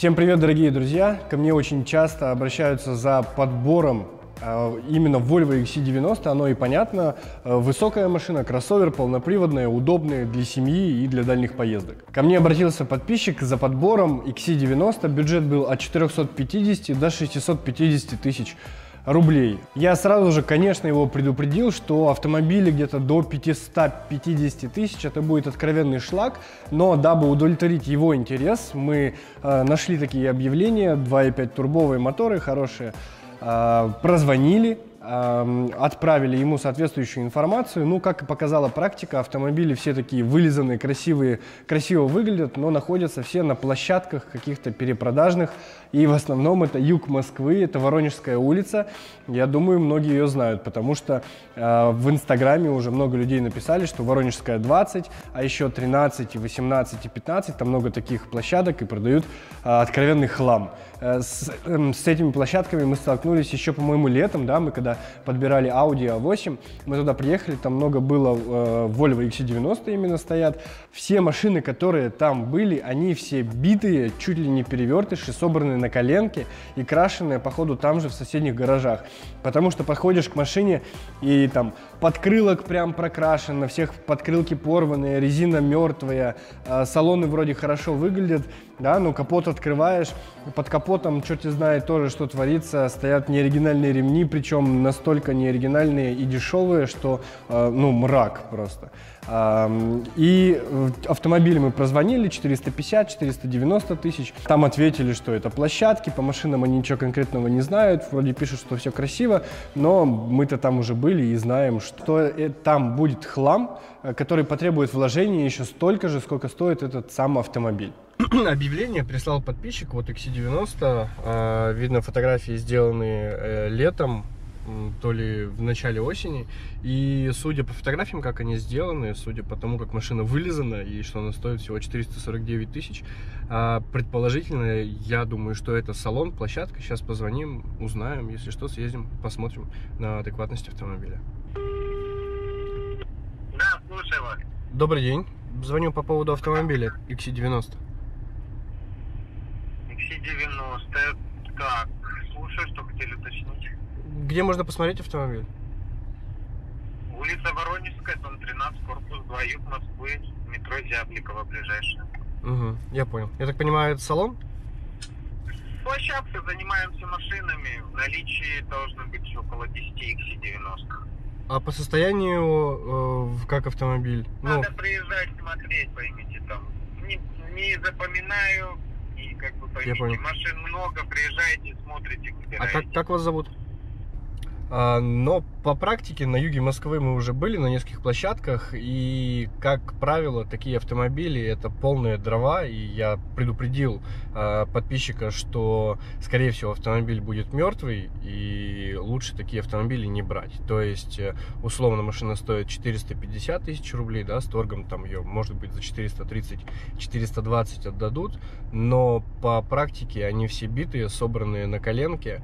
Всем привет, дорогие друзья! Ко мне очень часто обращаются за подбором именно Volvo XC90, оно и понятно. Высокая машина, кроссовер, полноприводная, удобная для семьи и для дальних поездок. Ко мне обратился подписчик за подбором XC90, бюджет был от 450 до 650 тысяч рублей. Я сразу же, конечно, его предупредил, что автомобили где-то до 550 тысяч это будет откровенный шлак, но дабы удовлетворить его интерес, мы нашли такие объявления, 2.5 турбовые моторы хорошие, прозвонили, отправили ему соответствующую информацию. Ну, как и показала практика, автомобили все такие вылизанные, красивые, красиво выглядят, но находятся все на площадках каких-то перепродажных. И в основном это юг Москвы, это Воронежская улица. Я думаю, многие ее знают, потому что в Инстаграме уже много людей написали, что Воронежская 20, а еще 13, 18 и 15, там много таких площадок и продают откровенный хлам. С этими площадками мы столкнулись еще, по-моему, летом, да, мы когда подбирали Audi A8, мы туда приехали, там много было Volvo XC90 именно стоят. Все машины, которые там были, они все битые, чуть ли не перевертыши, собранные на коленке и крашеные, походу, там же в соседних гаражах. Потому что подходишь к машине и там подкрылок прям прокрашен, на всех подкрылки порванные, резина мертвая, салоны вроде хорошо выглядят, да, но капот открываешь, под капотом черти знает тоже, что творится, стоят неоригинальные ремни, причем настолько неоригинальные и дешевые, что, ну, мрак просто. И автомобили мы прозвонили, 450-490 тысяч, там ответили, что это площадки, по машинам они ничего конкретного не знают, вроде пишут, что все красиво, но мы-то там уже были и знаем, что там будет хлам, который потребует вложения еще столько же, сколько стоит этот сам автомобиль. Объявление прислал подписчик, вот XC90, видно фотографии сделанные летом, то ли в начале осени, и судя по фотографиям, как они сделаны, судя по тому, как машина вылизана и что она стоит всего 449 тысяч, предположительно, я думаю, что это салон, площадка. Сейчас позвоним, узнаем, если что, съездим, посмотрим на адекватность автомобиля. Да, слушаю вас. Добрый день, звоню по поводу автомобиля XC90. XC90, так, слушаю, что хотели уточнить. Где можно посмотреть автомобиль? Улица Воронежская, дом 13, корпус 2, юг Москвы, метро Зябликова ближайшее. Угу, я понял. Я так понимаю, это салон? Площадка, занимаемся машинами, в наличии должно быть около 10 XC90. А по состоянию как автомобиль? Надо приезжать, смотреть, поймите, там, не запоминаю, и как бы поймите, машин много, приезжайте, смотрите, выбираете. А как вас зовут? Но по практике на юге Москвы мы уже были на нескольких площадках, и, как правило, такие автомобили это полные дрова, и я предупредил подписчика, что, скорее всего, автомобиль будет мертвый, и лучше такие автомобили не брать. То есть, условно, машина стоит 450 тысяч рублей, да, с торгом там ее, может быть, за 430-420 отдадут, но по практике они все битые, собранные на коленке,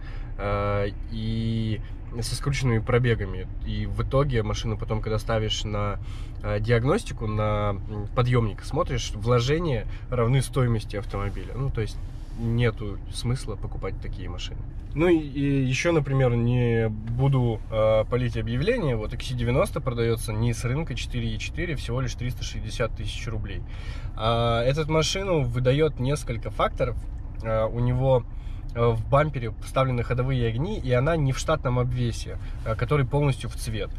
и со скрученными пробегами, и в итоге машину потом, когда ставишь на диагностику, на подъемник, смотришь, вложения равны стоимости автомобиля. Ну, то есть нету смысла покупать такие машины. Ну и еще, например, не буду палить объявление, вот XC90 продается не с рынка 4.4, всего лишь 360 тысяч рублей. Эту машину выдает несколько факторов, у него в бампере вставлены ходовые огни, и она не в штатном обвесе, который полностью в цвет.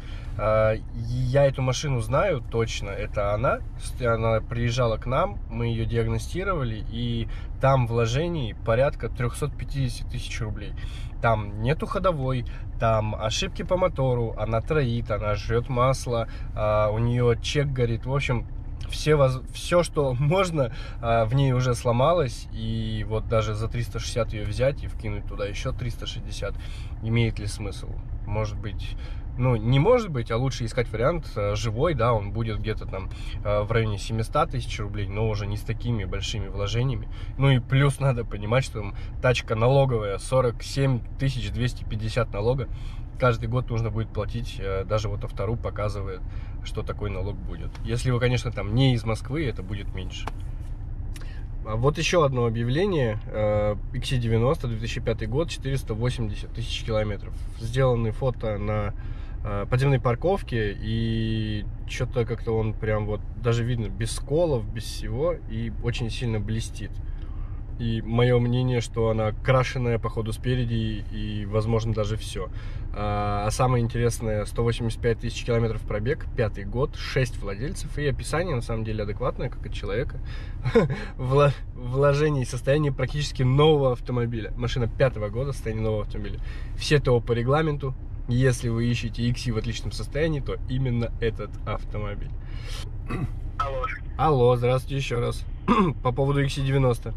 Я эту машину знаю точно, это она приезжала к нам, мы ее диагностировали, и там вложений порядка 350 тысяч рублей. Там нету ходовой, там ошибки по мотору, она троит, она жрет масло, у нее чек горит, в общем, все, что можно, в ней уже сломалось, и вот даже за 360 ее взять и вкинуть туда еще 360, имеет ли смысл? Может быть, ну, не может быть, а лучше искать вариант живой, да, он будет где-то там в районе 700 тысяч рублей, но уже не с такими большими вложениями. Ну и плюс надо понимать, что тачка налоговая, 47 250 налога. Каждый год нужно будет платить, даже вот Автору показывает, что такой налог будет. Если вы, конечно, там не из Москвы, это будет меньше. А вот еще одно объявление. XC90, 2005 год, 480 тысяч километров. Сделаны фото на подземной парковке, и что-то как-то он прям вот, даже видно, без сколов, без всего, и очень сильно блестит. И мое мнение, что она крашеная, походу, спереди, и, возможно, даже все. А самое интересное, 185 тысяч километров пробег, 5-й год, 6 владельцев, и описание, на самом деле, адекватное, как от человека. Вложение и состояние практически нового автомобиля. Машина 5-го года, состояние нового автомобиля. Все ТО по регламенту. Если вы ищете XC в отличном состоянии, то именно этот автомобиль. Алло. Алло, здравствуйте еще раз. По поводу XC90.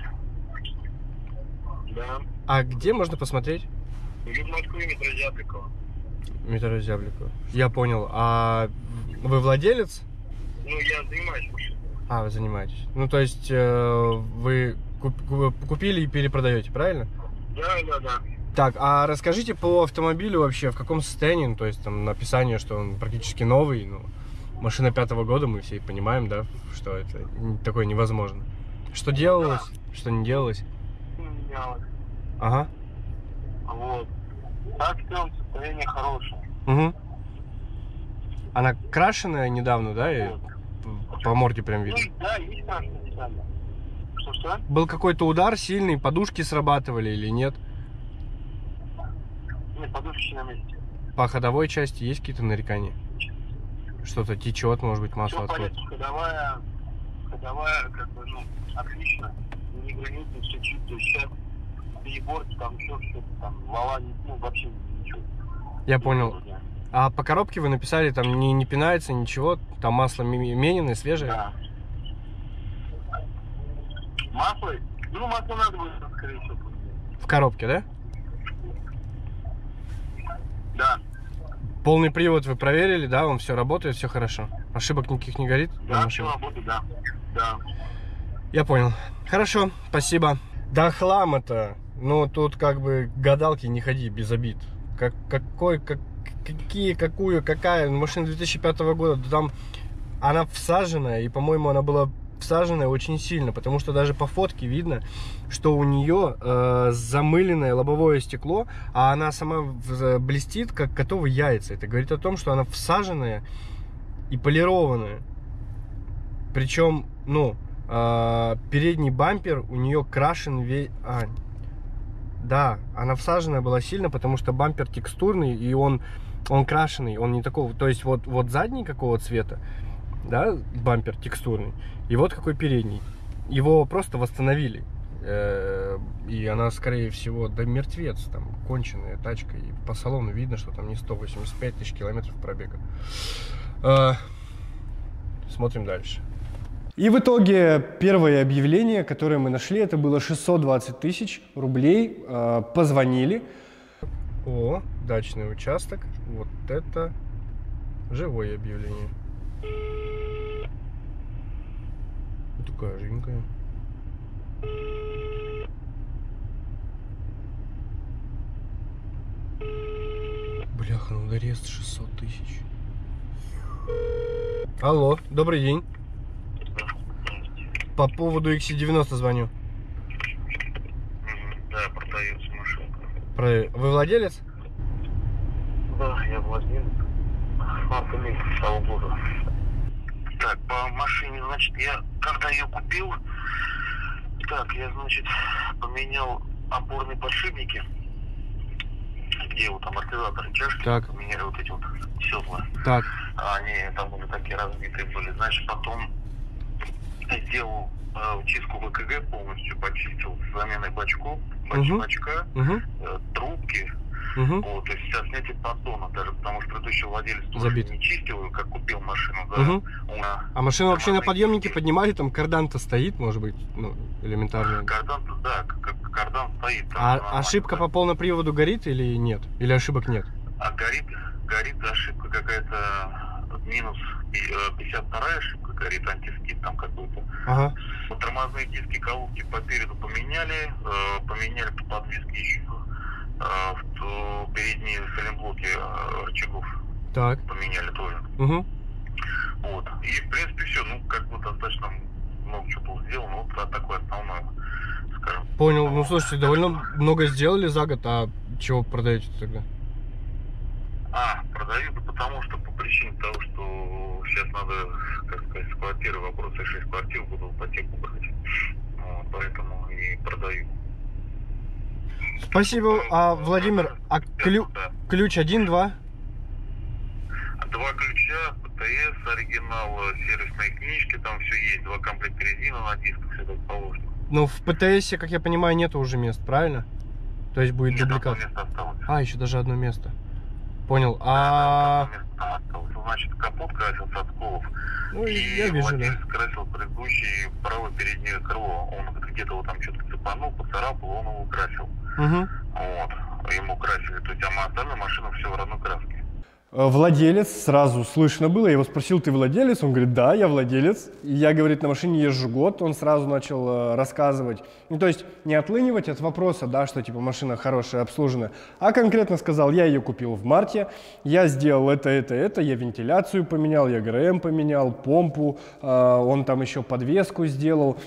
Да. А где можно посмотреть? В Москве, метро Зябликова. Метро Зябликова. Я понял. А вы владелец? Ну, я занимаюсь машиной. А, вы занимаетесь. Ну, то есть вы купили и перепродаете, правильно? Да. Так, а расскажите по автомобилю вообще, в каком состоянии, ну, то есть там написание, что он практически новый, ну, машина 5-го года, мы все понимаем, да, что это такое невозможно. Что делалось, что не делалось? Менялось. Ага. Вот. Так, в целом, состояние хорошее. Угу. Она крашеная недавно, да, и по морде прям видно? Ну, да, есть крашеная деталь. Что? Был какой-то удар сильный, подушки срабатывали или нет? Нет, подушки на месте. По ходовой части есть какие-то нарекания? Что-то течет, может быть, масло откуда? Ходовая, как бы, ну, отлично. Не гранитно, все чисто. Сейчас переборки, там еще что-то, там, вала, ну, вообще ничего. Я понял. А по коробке вы написали, там не пинается ничего, там масло мененное, свежее? Да. Масло? Ну, масло надо будет, скорее всего, поменять. В коробке, да? Да. Полный привод вы проверили, да? Он все работает, все хорошо. Ошибок никаких не горит? Да, все работает, да. Да. Я понял. Хорошо, спасибо. Да хлама-то. Ну, тут как бы гадалки не ходи, без обид. Какая? Машина 2005 года, да там она всаженная, и, по-моему, она была всаженная очень сильно, потому что даже по фотке видно, что у нее замыленное лобовое стекло, а она сама блестит, как котовы яйца. Это говорит о том, что она всаженная и полированная. Причем, ну, передний бампер у нее крашен весь... Да, она всаженная была сильно, потому что бампер текстурный, и он крашеный, он не такого... То есть вот задний какого цвета, да, бампер текстурный, и вот какой передний. Его просто восстановили. И она, скорее всего, да мертвец, там, конченая тачка. И по салону видно, что там не 185 тысяч километров пробега. Смотрим дальше. И в итоге первое объявление, которое мы нашли, это было 620 тысяч рублей. Позвонили. О, дачный участок. Вот это живое объявление. Такая живенькая. Бляха, ну арест 600 тысяч. Алло, добрый день. По поводу XC90 звоню. Да, продается машинка. Вы владелец? Да, я владелец. Марта месяца того года. Так, по машине, значит, я когда ее купил, так, я, значит, поменял опорные подшипники, где вот амортизаторы, чашки, так. поменяли вот эти вот седла. Так. Они там уже такие разбитые были. Значит, потом сделал чистку ВКГ полностью, почистил с заменой бачков, бачка, трубки. Вот, то есть сейчас снятие поддона, даже потому что предыдущий владелец тоже не чистил, как купил машину. Да, а машину вообще на подъемнике поднимали, там кардан-то стоит, может быть, ну, элементарно? Кардан-то, да, кардан стоит. А ошибка по полному приводу горит или нет? Или ошибок нет? А горит ошибка какая-то, минус 52-я ошибка горит, антискид там какой-то. Ага. Тормозные диски, колодки по переду поменяли по подвеске еще. В передние саленблоки рычагов поменяли тоже. Вот. И в принципе все, ну как бы достаточно много чего было сделано, вот такое основное, скажем. Понял. Ну, слушайте, довольно много сделали за год, а чего продаете тогда? Продаю, да потому что по причине того, что сейчас надо, как сказать, с квартиры вопрос решить, квартиру буду в ипотеку брать. Вот, поэтому и продаю. Спасибо. Владимир, ключ 1, 2? 2 ключа, ПТС, оригинал, сервисные книжки, там все есть, 2 комплекта резины на дисках, все так положено. Ну, в ПТСе, как я понимаю, нету уже мест, правильно? То есть будет дубликат. Место осталось. Еще даже одно место. Понял. Значит, капот красился от сколов. Ну, я вижу, владелец красил предыдущий правое переднее крыло. Он где-то его там что-то цепанул, поцарапал, он его красил. Вот. Ему красили. То есть, остальная машина все в родной краске. Владелец, сразу слышно было, я его спросил, ты владелец? Он говорит, да, я владелец. И я, говорит, на машине езжу год, он сразу начал рассказывать. Ну, то есть не отлынивать от вопроса, да, что типа машина хорошая, обслуженная, а конкретно сказал, я ее купил в марте, я сделал это, я вентиляцию поменял, я ГРМ поменял, помпу, он там еще подвеску сделал,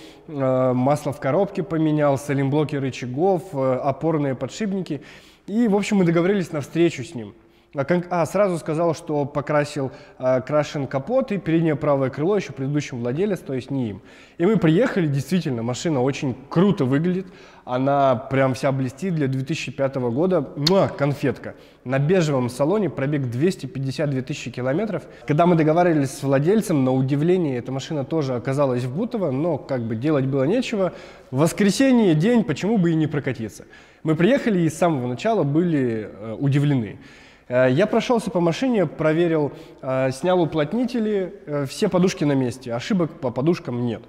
масло в коробке поменял, саленблоки рычагов, опорные подшипники. И, в общем, мы договорились на встречу с ним. Сразу сказал, что покрасил крашен капот и переднее правое крыло еще предыдущим владелец, то есть не им. И мы приехали, действительно, машина очень круто выглядит, она прям вся блестит, для 2005 года, конфетка. На бежевом салоне, пробег 252 тысячи километров. Когда мы договаривались с владельцем, на удивление, эта машина тоже оказалась в Бутово, но как бы делать было нечего. В воскресенье день, почему бы и не прокатиться. Мы приехали и с самого начала были удивлены. Я прошелся по машине, проверил, снял уплотнители, все подушки на месте, ошибок по подушкам нет.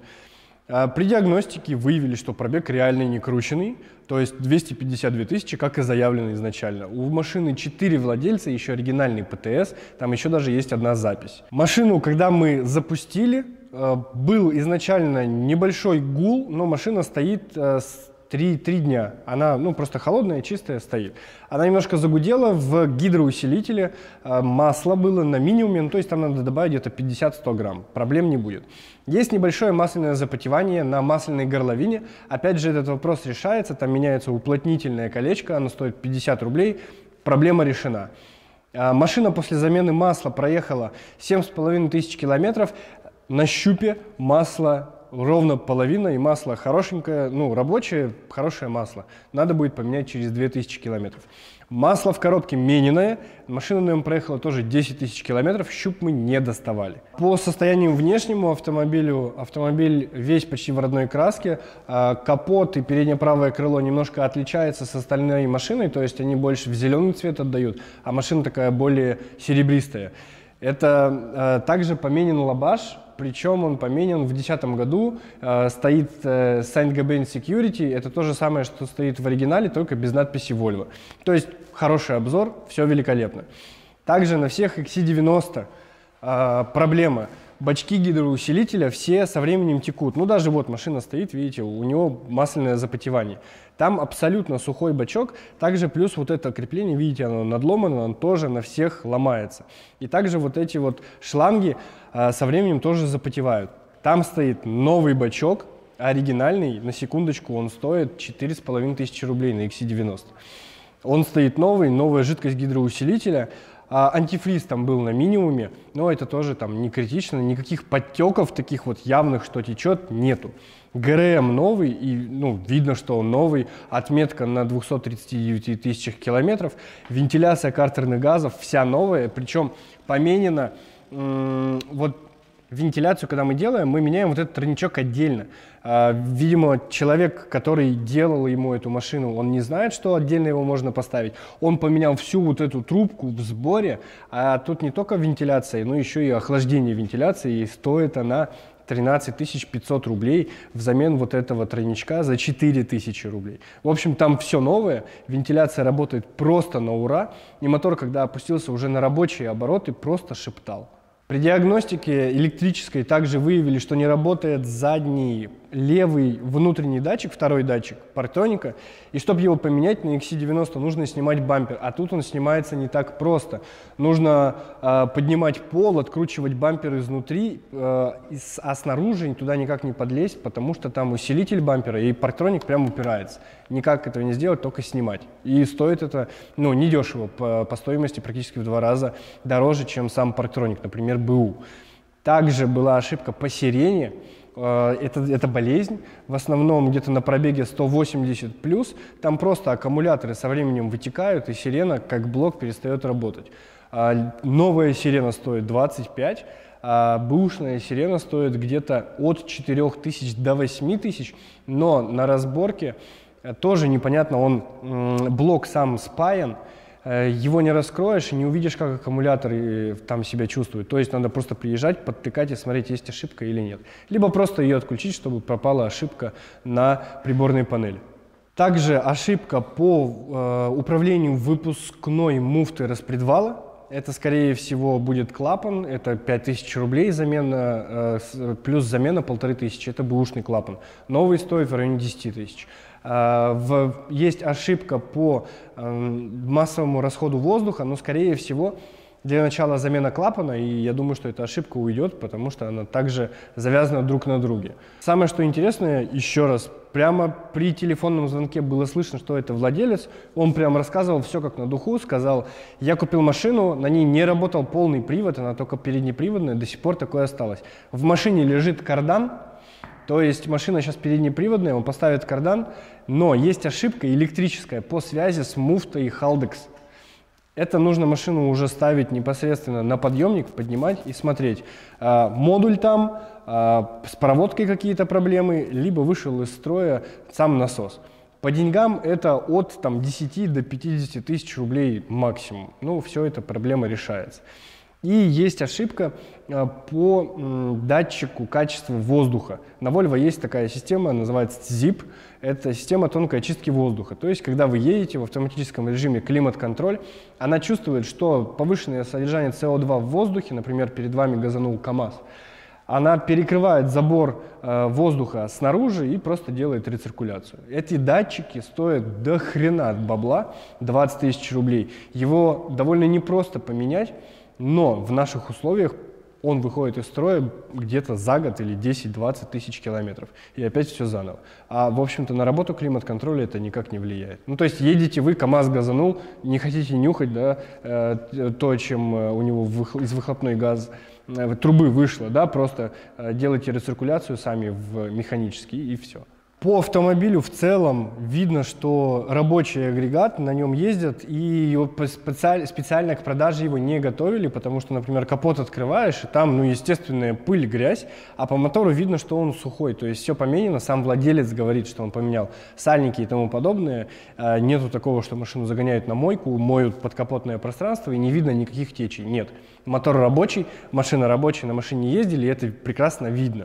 При диагностике выявили, что пробег реально не крученный, то есть 252 тысячи, как и заявлено изначально. У машины 4 владельца, еще оригинальный ПТС, там еще даже есть одна запись. Машину, когда мы запустили, был изначально небольшой гул, но машина стоит с 3 дня. Она просто холодная, чистая стоит. Она немножко загудела в гидроусилителе, масло было на минимуме, то есть там надо добавить где-то 50-100 грамм, проблем не будет. Есть небольшое масляное запотевание на масляной горловине, опять же этот вопрос решается, там меняется уплотнительное колечко, оно стоит 50 рублей, проблема решена. Машина после замены масла проехала 7500 километров, на щупе масло ровно половина, и масло хорошенькое, рабочее, хорошее масло. Надо будет поменять через 2000 километров. Масло в коробке мененное, машина на нем проехала тоже 10 тысяч километров, щуп мы не доставали. По состоянию внешнему автомобиль весь почти в родной краске, капот и переднее правое крыло немножко отличается с остальной машиной, то есть они больше в зеленый цвет отдают, а машина такая более серебристая. Это также поменен лабаш, причем он поменен в 2010 году, стоит Saint-Gobain Security, это то же самое, что стоит в оригинале, только без надписи Volvo. То есть хороший обзор, все великолепно. Также на всех XC90 проблема. Бачки гидроусилителя все со временем текут. Даже вот машина стоит, видите, у него масляное запотевание. Там абсолютно сухой бачок. Также плюс вот это крепление, видите, оно надломано, оно тоже на всех ломается. И также вот эти вот шланги со временем тоже запотевают. Там стоит новый бачок, оригинальный, на секундочку, он стоит 4500 рублей на XC90. Он стоит новый, новая жидкость гидроусилителя. Антифриз там был на минимуме, но это тоже там не критично, никаких подтеков таких вот явных, что течет, нету. ГРМ новый, и видно, что он новый, отметка на 239 тысячах километров, вентиляция картерных газов вся новая, причем поменена, вентиляцию, когда мы делаем, мы меняем вот этот тройничок отдельно. Видимо, человек, который делал ему эту машину, он не знает, что отдельно его можно поставить. Он поменял всю вот эту трубку в сборе, а тут не только вентиляция, но еще и охлаждение вентиляции, и стоит она 13 500 рублей взамен вот этого тройничка за 4000 рублей. В общем, там все новое, вентиляция работает просто на ура, и мотор, когда опустился уже на рабочие обороты, просто шептал. При диагностике электрической также выявили, что не работает задний левый внутренний датчик, второй датчик парктроника, и чтобы его поменять на XC90, нужно снимать бампер, а тут он снимается не так просто. Нужно поднимать пол, откручивать бампер изнутри, а снаружи туда никак не подлезть, потому что там усилитель бампера, и парктроник прям упирается. Никак этого не сделать, только снимать. И стоит это, ну, недешево, по стоимости практически в 2 раза дороже, чем сам парктроник, например, БУ. Также была ошибка по сирене. Это болезнь, в основном где-то на пробеге 180 плюс, там просто аккумуляторы со временем вытекают, и сирена как блок перестает работать. Новая сирена стоит 25, а бэушная сирена стоит где-то от 4000 до 8000, но на разборке тоже непонятно, блок сам спаян, его не раскроешь и не увидишь, как аккумулятор там себя чувствует. То есть надо просто приезжать, подтыкать и смотреть, есть ошибка или нет. Либо просто ее отключить, чтобы пропала ошибка на приборной панели. Также ошибка по управлению выпускной муфты распредвала. Это, скорее всего, будет клапан, это 5000 рублей замена, плюс замена 1500, это бэушный клапан. Новый стоит в районе 10 тысяч. Есть ошибка по массовому расходу воздуха, но, скорее всего, для начала замена клапана, и я думаю, что эта ошибка уйдет, потому что она также завязана друг на друге. Самое, что интересное, еще раз, прямо при телефонном звонке было слышно, что это владелец, он прям рассказывал все как на духу, сказал, я купил машину, на ней не работал полный привод, она только переднеприводная, до сих пор такое осталось. В машине лежит кардан, то есть машина сейчас переднеприводная, он поставит кардан, но есть ошибка электрическая по связи с муфтой Haldex. Это нужно машину уже ставить непосредственно на подъемник, поднимать и смотреть. Модуль там, с проводкой какие-то проблемы, либо вышел из строя сам насос. По деньгам это от 10 до 50 тысяч рублей максимум. Ну, все это проблема решается. И есть ошибка по датчику качества воздуха. На Volvo есть такая система, называется ZIP. Это система тонкой очистки воздуха. То есть, когда вы едете в автоматическом режиме климат-контроль, она чувствует, что повышенное содержание СО2 в воздухе, например, перед вами газанул КАМАЗ, она перекрывает забор воздуха снаружи и просто делает рециркуляцию. Эти датчики стоят до хрена от бабла, 20 тысяч рублей. Его довольно непросто поменять. Но в наших условиях он выходит из строя где-то за год или 10-20 тысяч километров. И опять все заново. А, в общем-то, на работу климат-контроля это никак не влияет. Ну, то есть едете вы, КАМАЗ газанул, не хотите нюхать, да, то, чем у него из выхлопной газ трубы вышло, да, просто делайте рециркуляцию сами механически и все. По автомобилю в целом видно, что рабочий агрегат, на нем ездят, и его специально к продаже его не готовили, потому что, например, капот открываешь, и там, ну, естественная пыль, грязь, а по мотору видно, что он сухой, то есть все поменяно, сам владелец говорит, что он поменял сальники и тому подобное, нету такого, что машину загоняют на мойку, моют подкапотное пространство, и не видно никаких течей, нет. Мотор рабочий, машина рабочая, на машине ездили, и это прекрасно видно.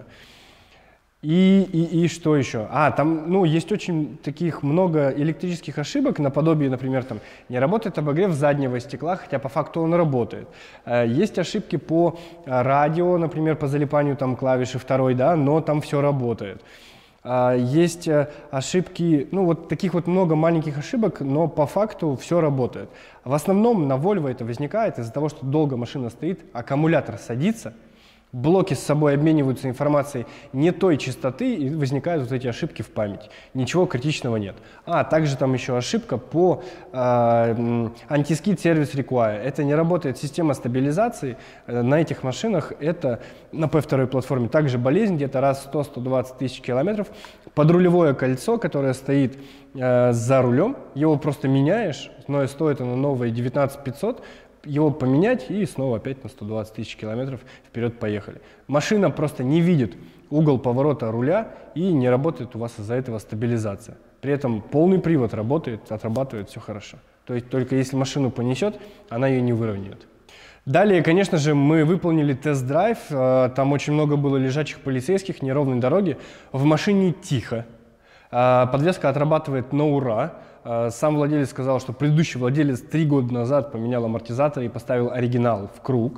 И что еще? Там, ну, есть очень таких много электрических ошибок, наподобие, например, там, не работает обогрев заднего стекла, хотя по факту он работает. Есть ошибки по радио, например, по залипанию там клавиши второй, да, но там все работает. Есть ошибки, ну, вот таких вот много маленьких ошибок, но по факту все работает. В основном на Volvo это возникает из-за того, что долго машина стоит, аккумулятор садится, блоки с собой обмениваются информацией не той частоты, и возникают вот эти ошибки в памяти. Ничего критичного нет. Также там еще ошибка по anti-skid service require. Это не работает система стабилизации. На этих машинах это на P2 платформе также болезнь, где-то раз 100-120 тысяч километров. Подрулевое кольцо, которое стоит за рулем, его просто меняешь, но стоит оно новое 19 500, его поменять и снова опять на 120 тысяч километров вперед поехали. Машина просто не видит угол поворота руля и не работает у вас из-за этого стабилизация. При этом полный привод работает, отрабатывает, все хорошо. То есть только если машину понесет, она ее не выровняет. Далее, конечно же, мы выполнили тест-драйв, там очень много было лежачих полицейских, неровной дороги. В машине тихо, подвеска отрабатывает на ура. Сам владелец сказал, что предыдущий владелец 3 года назад поменял амортизатор и поставил оригинал в круг.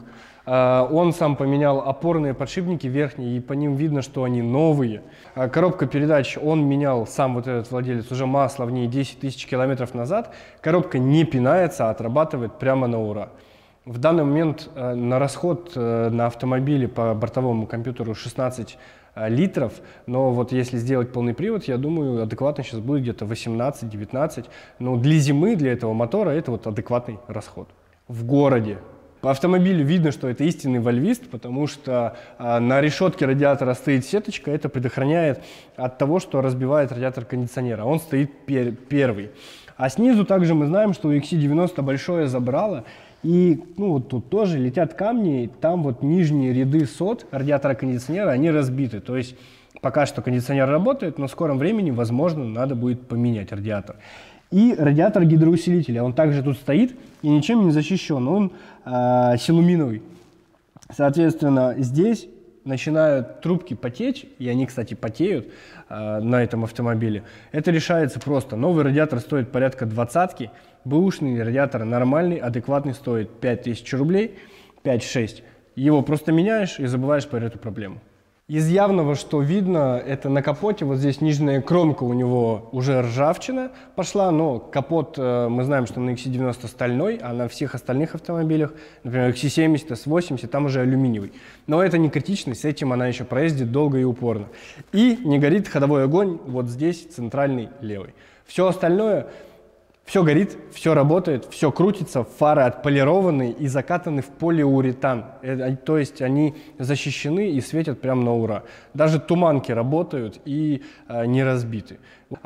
Он сам поменял опорные подшипники верхние, и по ним видно, что они новые. Коробка передач он менял, сам вот этот владелец, уже масло в ней 10 тысяч километров назад. Коробка не пинается, а отрабатывает прямо на ура. В данный момент на расход на автомобиле по бортовому компьютеру 16 литров, но вот если сделать полный привод, я думаю, адекватно сейчас будет где-то 18-19. Но для зимы, для этого мотора, это вот адекватный расход. В городе. По автомобилю видно, что это истинный вольвист, потому что на решетке радиатора стоит сеточка, это предохраняет от того, что разбивает радиатор кондиционера. Он стоит первый. А снизу также мы знаем, что у XC90 большое забрало, и ну, вот тут тоже летят камни, там вот нижние ряды сот радиатора кондиционера, они разбиты. То есть пока что кондиционер работает, но в скором времени, возможно, надо будет поменять радиатор. И радиатор гидроусилителя, он также тут стоит и ничем не защищен, он силуминовый. Соответственно, здесь начинают трубки потечь, и они, кстати, потеют на этом автомобиле. Это решается просто. Новый радиатор стоит порядка 20-ки, бэушный радиатор нормальный, адекватный, стоит 5000 рублей, 5-6. Его просто меняешь и забываешь про эту проблему. Из явного, что видно, это на капоте, вот здесь нижняя кромка у него уже ржавчина пошла, но капот, мы знаем, что на XC90 стальной, а на всех остальных автомобилях, например, XC70, S80, там уже алюминиевый. Но это не критично, с этим она еще проездит долго и упорно. И не горит ходовой огонь вот здесь, центральный левый. Все остальное... Все горит, все работает, все крутится, фары отполированы и закатаны в полиуретан. То есть они защищены и светят прямо на ура. Даже туманки работают и не разбиты.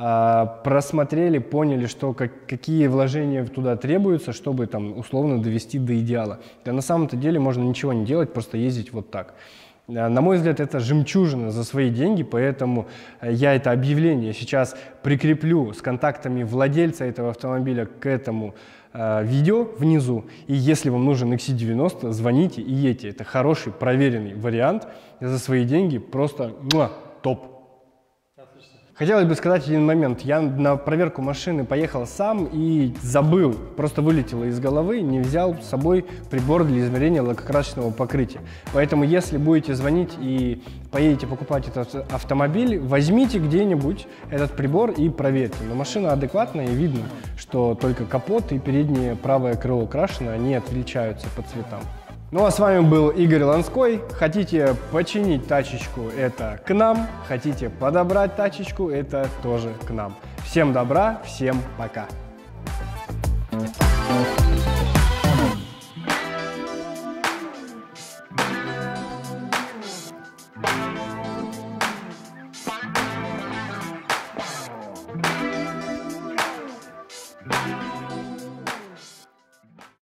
Просмотрели, поняли, что какие вложения туда требуются, чтобы там условно довести до идеала. Да на самом-то деле можно ничего не делать, просто ездить вот так. На мой взгляд, это жемчужина за свои деньги, поэтому я это объявление сейчас прикреплю с контактами владельца этого автомобиля к этому видео внизу. И если вам нужен XC90, звоните и едьте. Это хороший, проверенный вариант за свои деньги, просто топ. Хотелось бы сказать один момент. Я на проверку машины поехал сам и забыл, просто вылетело из головы, не взял с собой прибор для измерения лакокрасочного покрытия. Поэтому, если будете звонить и поедете покупать этот автомобиль, возьмите где-нибудь этот прибор и проверьте. Но машина адекватная и видно, что только капот и переднее правое крыло крашены, они отличаются по цветам. Ну а с вами был Игорь Ланской. Хотите починить тачечку – это к нам. Хотите подобрать тачечку – это тоже к нам. Всем добра, всем пока.